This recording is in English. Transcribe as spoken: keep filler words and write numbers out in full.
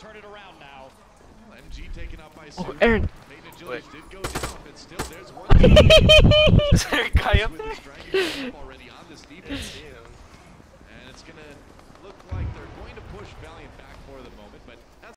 turn it around now. Well, M G taken out by Oh, Aaron. Wait. Did go down, but still there's one. Is there a guy up there? Already on this defense. And it's gonna look like they're going to push Valiant back for the moment, but that's